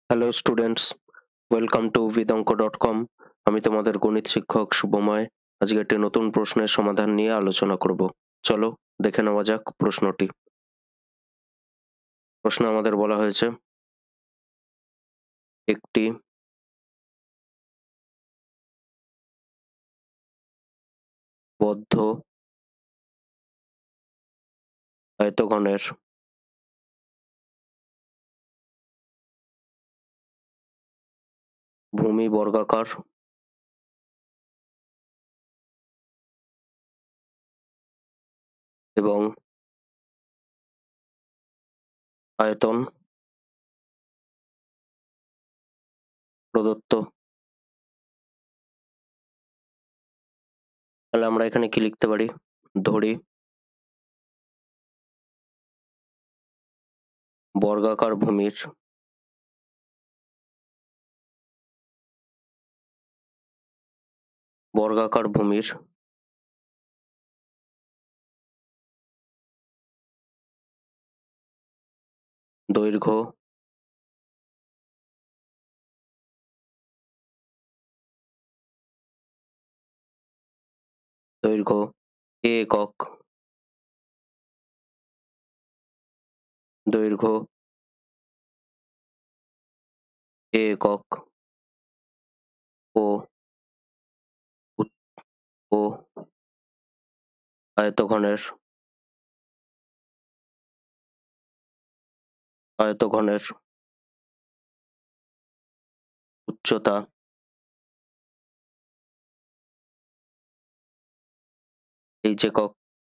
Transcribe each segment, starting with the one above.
Hello students, welcome to vidanko.com। আমি তোমাদের গণিত শিক্ষক শুভময়। আজকে একটি নতুন প্রশ্নের সমাধান নিয়ে আলোচনা করব। চলো দেখে নেওয়া যাক প্রশ্নটি। প্রশ্ন আমাদের বলা হয়েছে, একটি বদ্ধ আয়তঘনের ভূমি বর্গাকার এবং আয়তন প্রদত্ত। তাহলে আমরা এখানে কি লিখতে পারি? ধরি বর্গাকার ভূমির দৈর্ঘ্য এ একক, দৈর্ঘ্য এ একক ও ও আয়তঘনের উচ্চতা এইচ একক।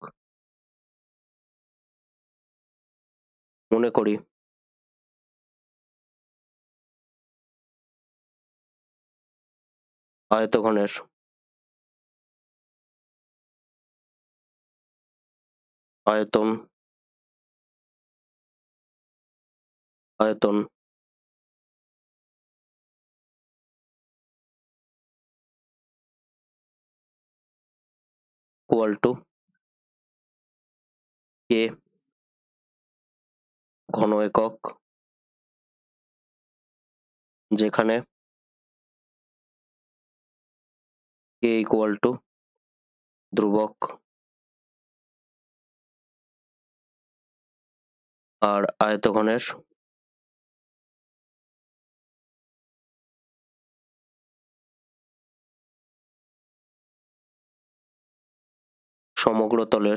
মনে করি আয়তঘনের আয়তন আয়তন ইকুয়াল টু কে ঘন একক, যেখানে কে ইকুয়াল টু ধ্রুবক আর আয়তঘনের সমগ্র তলের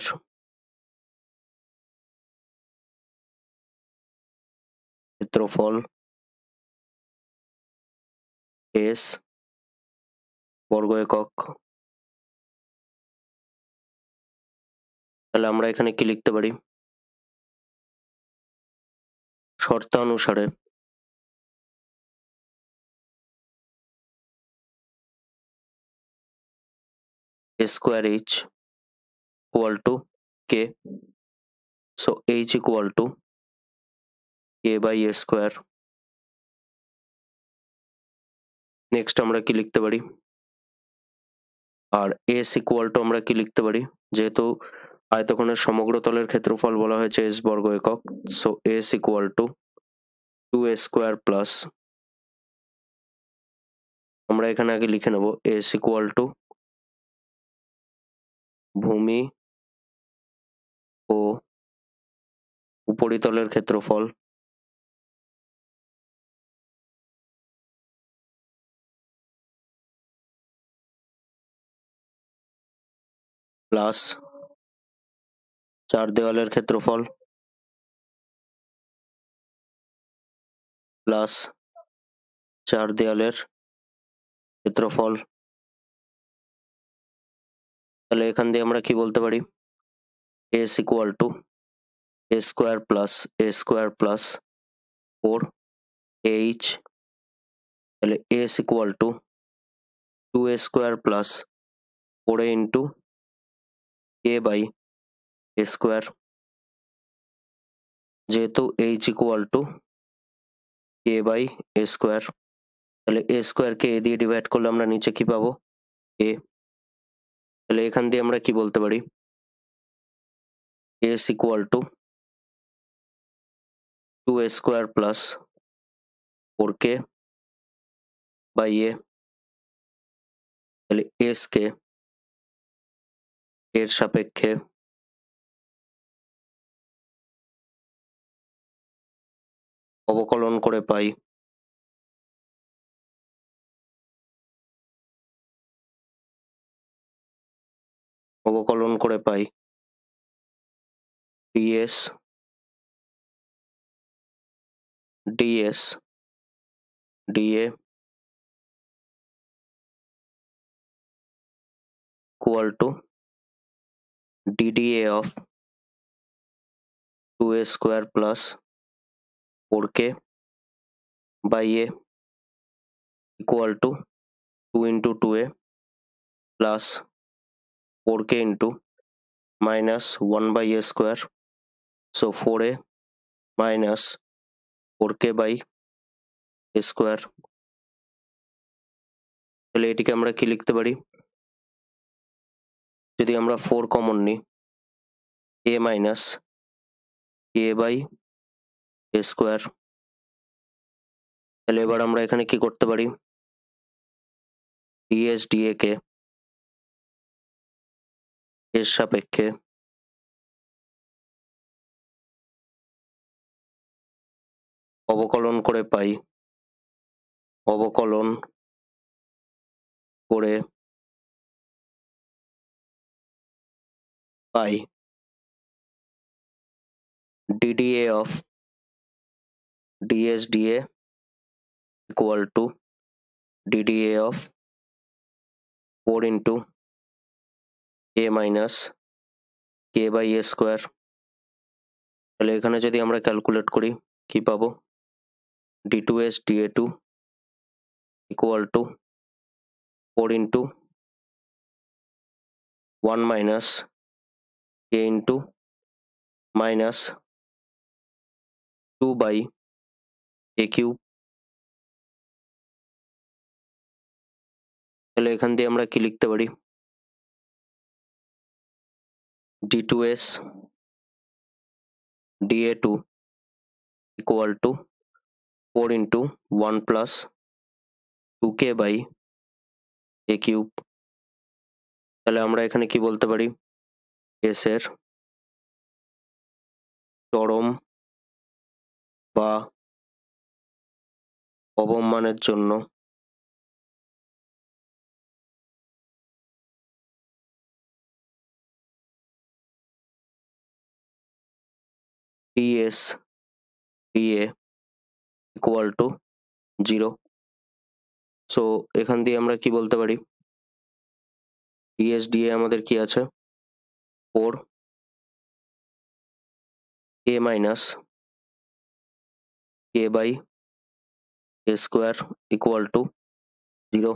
ক্ষেত্রফল এস বর্গ একক। তাহলে আমরা এখানে কি লিখতে পারি? শর্তানুসারে a square h equal to k, so h equal to k by a square। Next আমরা কি লিখতে পারি? আর s equal to আমরা কি লিখতে পারি? যেহেতু আয়তঘনের সমগ্র তলের ক্ষেত্রফল বলা হয়েছে s বর্গ একক, so s equal to 2a square plus, আমরা এখানে আগে লিখে নেব s equal to ভূমি ও উপরিতলের ক্ষেত্রফল প্লাস চার দেওয়ালের ক্ষেত্রফল প্লাস চার দেওয়ালের ক্ষেত্রফল। তাহলে এখান দিয়ে আমরা কি বলতে পারি? s equal to a square plus 4h, তাহলে s equal to 2a square plus 4a into k by a square, যেহেতু h equal to k by a square, তাহলে a square কে a দিয়ে ডিভাইড করলে আমরা নিচে কি পাবো? a। তাহলে এখান দিয়ে আমরা কি বলতে পারি? s equal to 2a square plus 4k by a, তাহলে এস কে এর সাপেক্ষে অবকলন করে পাই ds dA equal to ddA of 2a square plus 4k by a equal to 2 into 2a plus 4k into minus 1 by a square, so 4a minus 4k by a square। তাহলে এটিকে আমরা কি লিখতে পারি, যদি আমরা 4 কমন নিই a minus k by a square, তাহলে এবার আমরা এখানে কি করতে পারি, ds dA কে এর সাপেক্ষে অবকলন করে পাই ddA of ds dA equal to ddA of 4 into a minus k by a square। তাহলে এখানে যদি আমরা ক্যালকুলেট করি কি পাবো, d2s dA2 equal to 4 into 1 minus k into minus 2 by a cube। তাহলে এখান দিয়ে আমরা কি লিখতে পারি, d2s dA2 equal to 4 into 1 plus 2k by a cube। তাহলে আমরা এখানে কি বলতে পারি, s এর চরম বা অবমানের জন্য ds dA equal to 0। So এখান দিয়ে আমরা কি বলতে পারি, ds dA আমাদের কি আছে, 4 a minus k by a square equal to 0,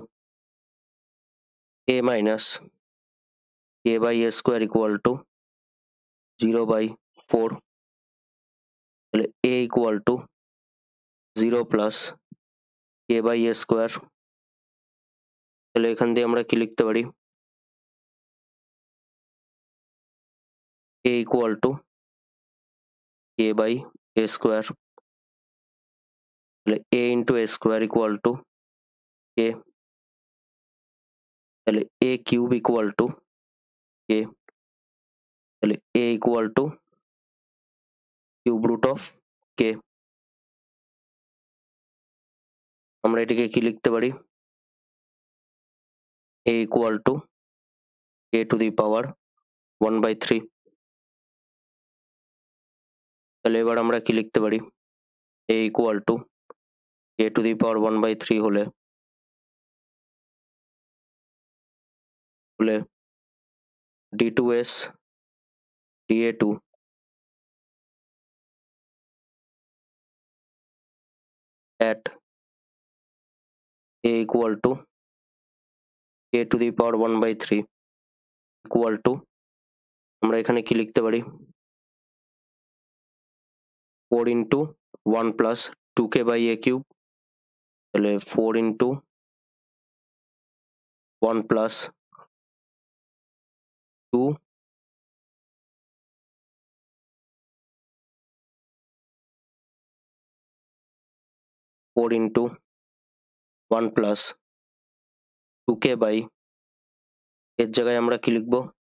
a minus k by a square equal to 0 by 4, তাহলে a equal to 0 plus k by a square। তাহলে এখান দিয়ে আমরা কি লিখতে পারি, a equal to k by a square, তাহলে a into a square equal to k, তাহলে a cube equal to k, তাহলে a equal to cube root of k। আমরা এটিকে কি লিখতে পারি, a equal to k to the power 1 by 3। তাহলে এবার আমরা কি লিখতে পারি, a equal to k to the power 1 by 3 হলে d2s dA2 at a equal to k to the power 1 by 3 equal to, আমরা এখানে কি লিখতে পারি, 4 into 1 plus 2k by a cube, তাহলে 4 into 1 plus 2 4 into 1 plus 2k by এর জায়গায় আমরা কি লিখব?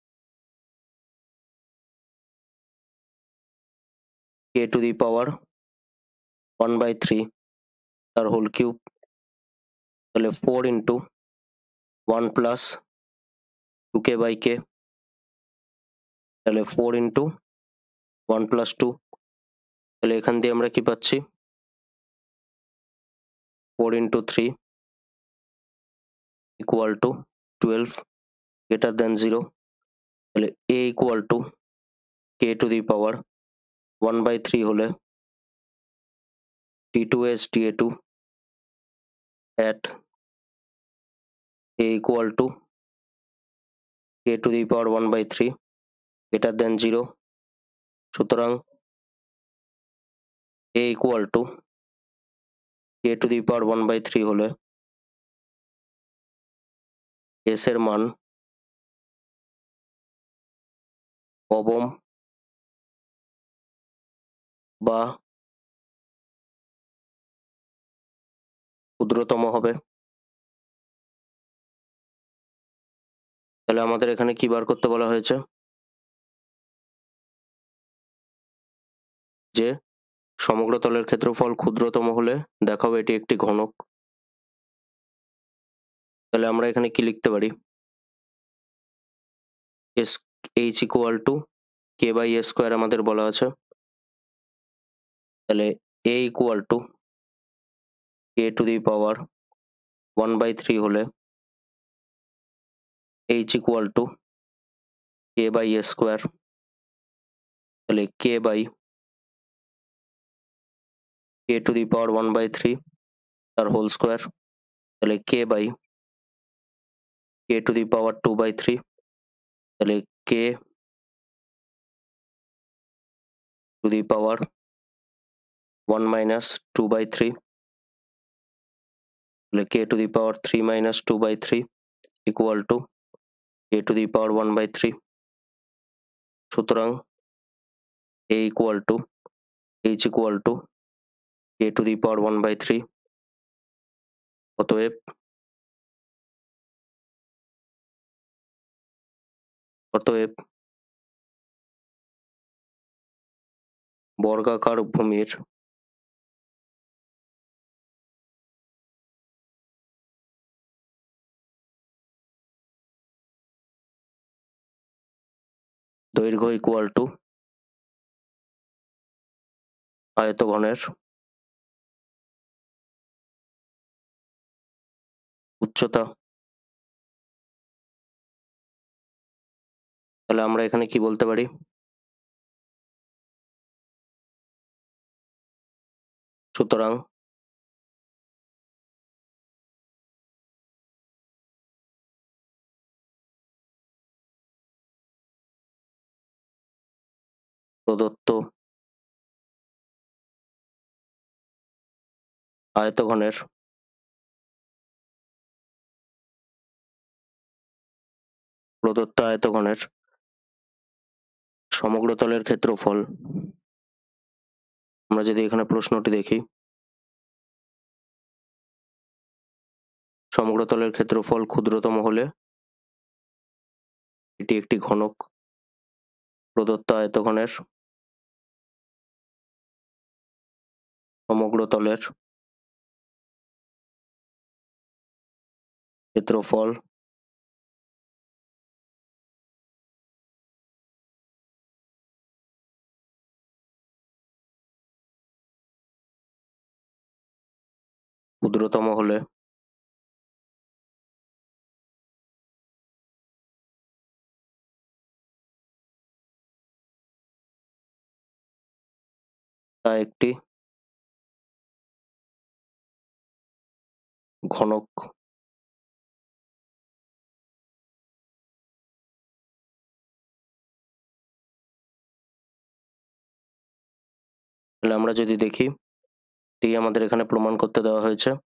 k to the power 1 by 3 তার হোল কিউব, তাহলে 4 into 1 plus 2k by k, তাহলে 4 into 1 plus 2, তাহলে এখান দিয়ে আমরা কি পাচ্ছি? 4 into 3 equal to 12 greater than 0, তাহলে a equal to k to the power 1 by 3 হলে t2s ta2 at a equal to k to the power 1 by 3 greater than 0, সুতরাং a equal to k to the power 1 by 3 হলে s এর মান অবম বা ক্ষুদ্রতম হবে। তাহলে আমাদের এখানে কি বার করতে বলা হয়েছে? যে সমগ্র তলের ক্ষেত্রফল ক্ষুদ্রতম হলে দেখাবো এটি একটি ঘনক। তাহলে আমরা এখানে কি লিখতে পারি? h equal to k by a square আমাদের বলা আছে, তাহলে a equal to k to the power 1 by 3 হলে h equal to k by a square, তাহলে k by k to the power 1 by 3 তার হোল স্কোয়ার, তাহলে k by k to the power 2 by 3, তাহলে k to the power 1 minus 2 by 3, তাহলে k to the power 3 minus 2 by 3 equal to k to the power 1 by 3, সুতরাং a equal to h equal to k to the power 1 by 3, অতএব বর্গাকার ভূমির দৈর্ঘ্য equal to আয়তঘনের উচ্চতা। তাহলে আমরা এখানে কি বলতে পারি? সুতরাং প্রদত্ত আয়তঘনের সমগ্র তলের ক্ষেত্রফল, আমরা যদি এখানে প্রশ্নটি দেখি, সমগ্র তলের ক্ষেত্রফল ক্ষুদ্রতম হলে এটি একটি ঘনক। প্রদত্ত আয়তঘনের সমগ্র তলের ক্ষেত্রফল ক্ষুদ্রতম হলে তা একটি ঘনক। তাহলে আমরা যদি দেখি, এটি আমাদের এখানে প্রমাণ করতে দেওয়া হয়েছে।